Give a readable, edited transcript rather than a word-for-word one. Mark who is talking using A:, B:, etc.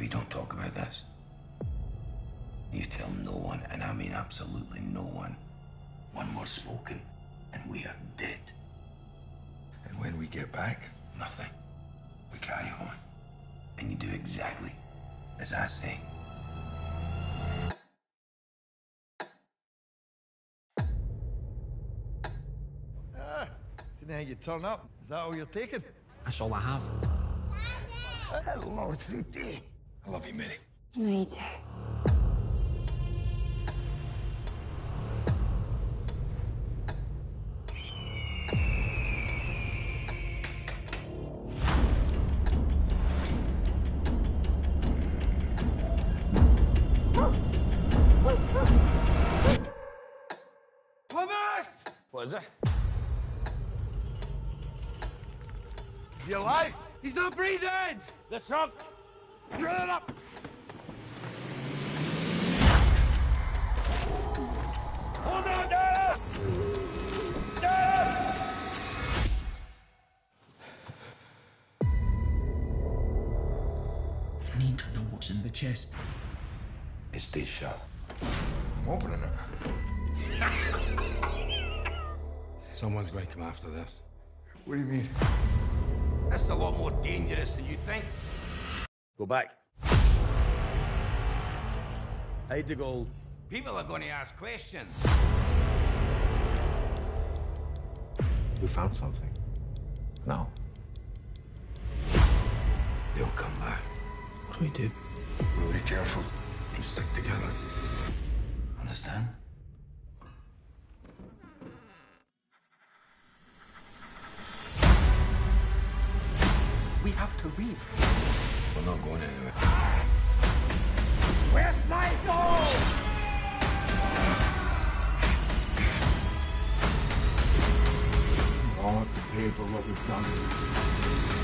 A: We don't talk about this. You tell no one, and I mean absolutely no one. One more spoken, and we are dead.
B: And when we get back?
A: Nothing. We carry on. And you do exactly as I say.
C: Didn't think you'd turn up. Is that all you're taking?
D: That's all I have.
B: Hello, sweetie. I love you, Minnie.
E: No, you do.
C: Thomas!
D: What is it?
C: Is he alive?
D: He's not breathing!
C: The trunk! Run it up! Hold on, Dad! Dad!
D: I need to know what's in the chest.
A: It stays shut.
B: I'm opening it.
A: Someone's going to come after this.
B: What do you mean?
C: That's a lot more dangerous than you think. Go back. Hide the gold. People are going to ask questions.
A: We found something.
B: No.
A: They'll come back. What do we do?
B: We'll be careful.
A: We stick together. Understand?
D: We have to leave.
A: We're not going anywhere.
C: Where's my gold?
B: We all have to pay for what we've done.